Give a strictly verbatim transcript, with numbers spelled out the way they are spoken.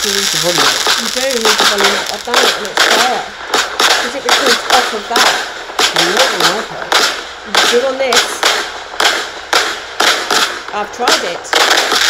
you need to volume it. You do need to volume it. I've done it and it's slower. Because it records off of that. Not on iPad. Do on this. I've tried it.